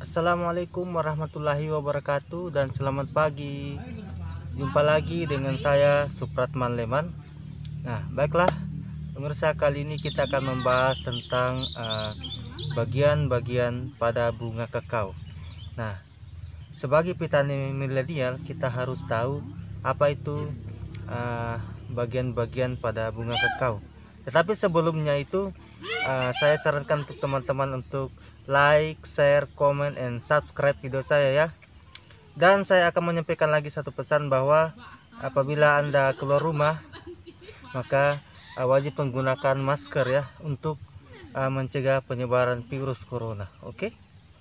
Assalamualaikum warahmatullahi wabarakatuh dan selamat pagi. Jumpa lagi dengan saya Supratman Leman. Nah, baiklah pemirsa, kali ini kita akan membahas tentang bagian-bagian pada bunga kakao. Nah, sebagai petani milenial kita harus tahu apa itu bagian-bagian pada bunga kakao. Tetapi sebelumnya itu saya sarankan untuk teman-teman untuk like, share, comment, and subscribe video saya ya. Dan saya akan menyampaikan lagi satu pesan bahwa apabila Anda keluar rumah maka wajib menggunakan masker ya untuk mencegah penyebaran virus corona. Oke?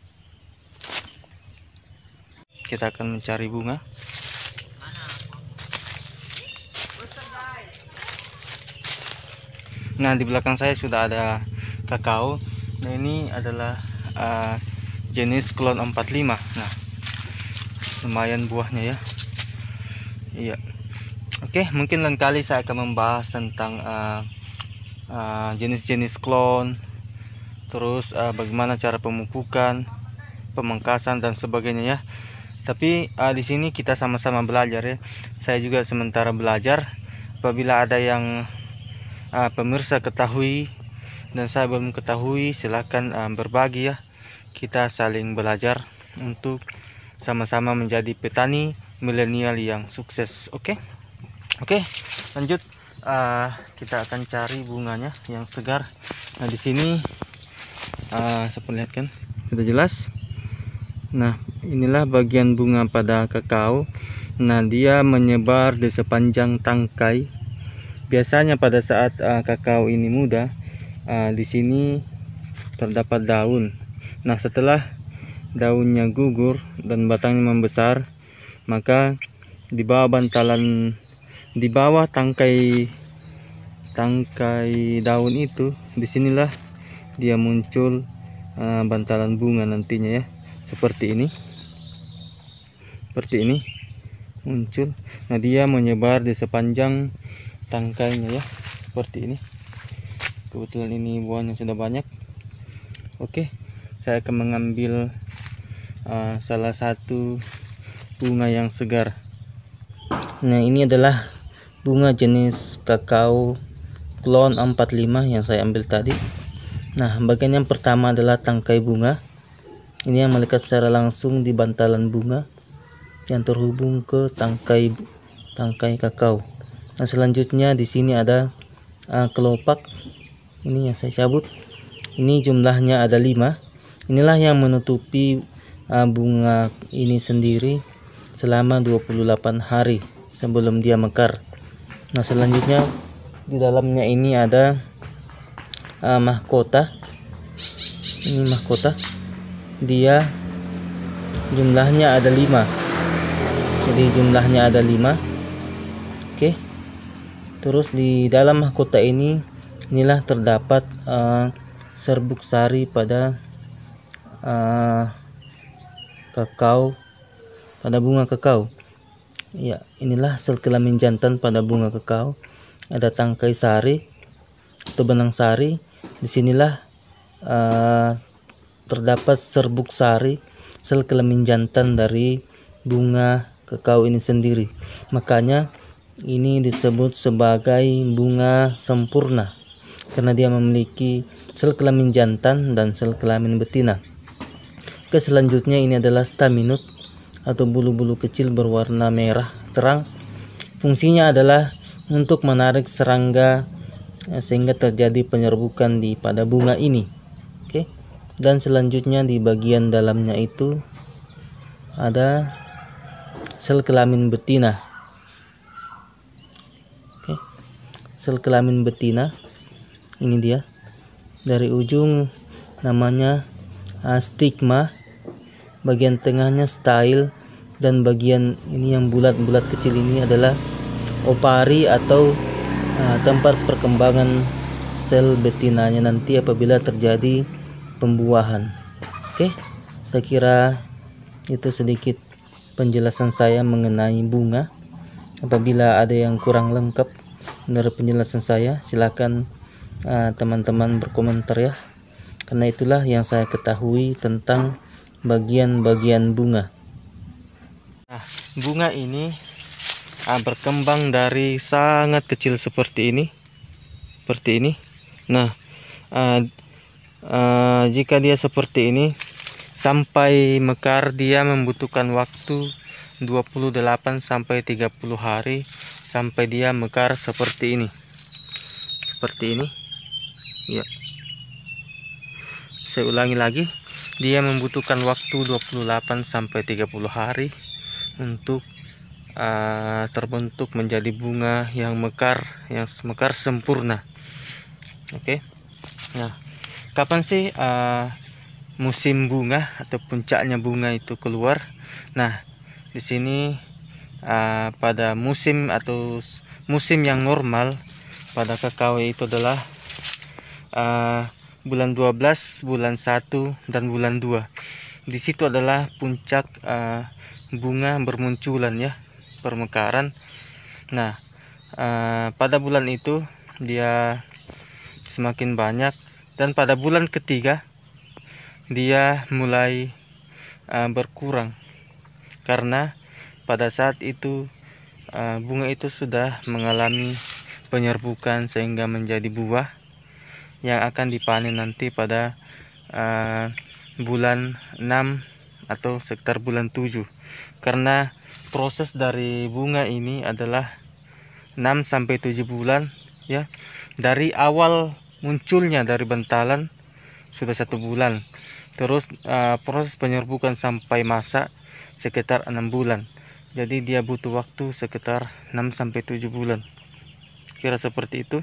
Kita akan mencari bunga. Nah, di belakang saya sudah ada kakao. Nah, ini adalah jenis klon 45. Nah, lumayan buahnya ya. Iya. Oke, mungkin lain kali saya akan membahas tentang jenis-jenis klon, terus bagaimana cara pemupukan, pemangkasan dan sebagainya ya. Tapi di sini kita sama-sama belajar ya. Saya juga sementara belajar. Apabila ada yang pemirsa ketahui dan saya belum ketahui, silahkan berbagi ya. Kita saling belajar untuk sama-sama menjadi petani milenial yang sukses. Oke, lanjut. Kita akan cari bunganya yang segar. Nah, di sini saya perlihatkan sudah jelas. Nah, inilah bagian bunga pada kakao. Nah, dia menyebar di sepanjang tangkai. Biasanya pada saat kakao ini muda, di sini terdapat daun. Nah, setelah daunnya gugur dan batangnya membesar, maka di bawah tangkai daun itu, disinilah dia muncul bantalan bunga nantinya ya, seperti ini muncul. Nah, dia menyebar di sepanjang tangkainya ya, seperti ini. Kebetulan ini buahnya sudah banyak. Oke, saya akan mengambil salah satu bunga yang segar. Nah, ini adalah bunga jenis kakao klon 45 yang saya ambil tadi. Nah, bagian yang pertama adalah tangkai bunga. Ini yang melekat secara langsung di bantalan bunga yang terhubung ke tangkai kakao. Nah, selanjutnya di sini ada kelopak. Ini yang saya cabut. Ini jumlahnya ada 5. Inilah yang menutupi bunga ini sendiri selama 28 hari sebelum dia mekar. Nah, selanjutnya di dalamnya ini ada mahkota. Ini mahkota. Dia jumlahnya ada 5. Jadi jumlahnya ada 5. Oke. Terus di dalam mahkota inilah terdapat serbuk sari pada kakao, pada bunga kakao. Ya, inilah sel kelamin jantan pada bunga kakao. Ada tangkai sari atau benang sari. Disinilah terdapat serbuk sari, sel kelamin jantan dari bunga kakao ini sendiri. Makanya ini disebut sebagai bunga sempurna karena dia memiliki sel kelamin jantan dan sel kelamin betina. Oke, selanjutnya ini adalah staminot atau bulu-bulu kecil berwarna merah terang. Fungsinya adalah untuk menarik serangga sehingga terjadi penyerbukan pada bunga ini. Oke. Dan selanjutnya di bagian dalamnya itu ada sel kelamin betina. Oke. Sel kelamin betina. Ini dia. Dari ujung namanya stigma, bagian tengahnya style, dan bagian ini yang bulat-bulat kecil ini adalah opari atau tempat perkembangan sel betinanya nanti apabila terjadi pembuahan. Oke, saya kira itu sedikit penjelasan saya mengenai bunga. Apabila ada yang kurang lengkap dari penjelasan saya, silakan teman-teman berkomentar ya, karena itulah yang saya ketahui tentang bagian-bagian bunga. Nah, bunga ini berkembang dari sangat kecil seperti ini, Nah, jika dia seperti ini sampai mekar, dia membutuhkan waktu 28 sampai 30 hari sampai dia mekar seperti ini. Ya. Saya ulangi lagi, dia membutuhkan waktu 28 sampai 30 hari untuk terbentuk menjadi bunga yang mekar sempurna. Oke. Nah, kapan sih musim bunga atau puncaknya bunga itu keluar? Nah, di sini pada musim yang normal pada kakao itu adalah bulan 12, bulan 1 dan bulan 2. Di situ adalah puncak bunga bermunculan ya, permekaran. Nah, pada bulan itu dia semakin banyak, dan pada bulan ketiga dia mulai berkurang, karena pada saat itu bunga itu sudah mengalami penyerbukan sehingga menjadi buah yang akan dipanen nanti pada bulan 6 atau sekitar bulan 7. Karena proses dari bunga ini adalah 6 sampai 7 bulan ya. Dari awal munculnya dari bentalan sudah 1 bulan. Terus proses penyerbukan sampai masak sekitar 6 bulan. Jadi dia butuh waktu sekitar 6 sampai 7 bulan. Kira seperti itu.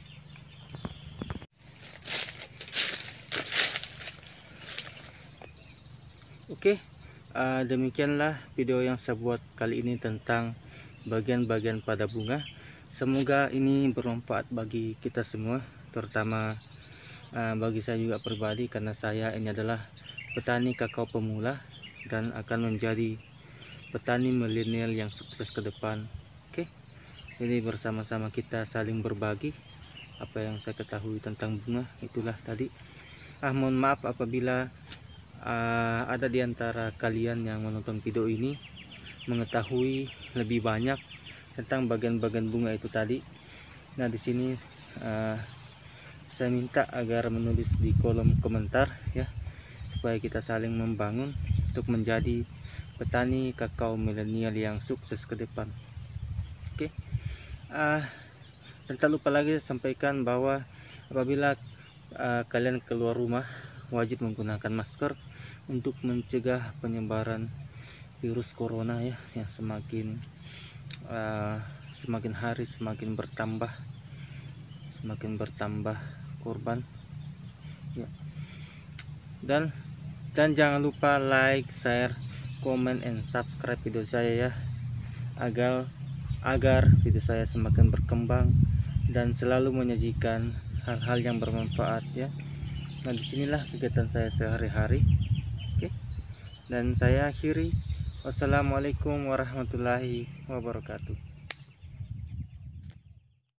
Oke, demikianlah video yang saya buat kali ini tentang bagian-bagian pada bunga. Semoga ini bermanfaat bagi kita semua, terutama bagi saya juga pribadi, karena saya ini adalah petani kakao pemula dan akan menjadi petani milenial yang sukses ke depan. Oke, jadi bersama-sama kita saling berbagi apa yang saya ketahui tentang bunga. Itulah tadi. Mohon maaf apabila ada di antara kalian yang menonton video ini mengetahui lebih banyak tentang bagian-bagian bunga itu tadi. Nah, di sini saya minta agar menulis di kolom komentar ya, supaya kita saling membangun untuk menjadi petani kakao milenial yang sukses ke depan. Oke. Dan tak lupa lagi sampaikan bahwa apabila kalian keluar rumah wajib menggunakan masker untuk mencegah penyebaran virus corona ya, yang semakin hari semakin bertambah korban ya. Dan jangan lupa like, share, comment, and subscribe video saya ya, agar video saya semakin berkembang dan selalu menyajikan hal-hal yang bermanfaat ya. Nah, disinilah kegiatan saya sehari-hari. Oke. Dan saya akhiri. Wassalamualaikum warahmatullahi wabarakatuh.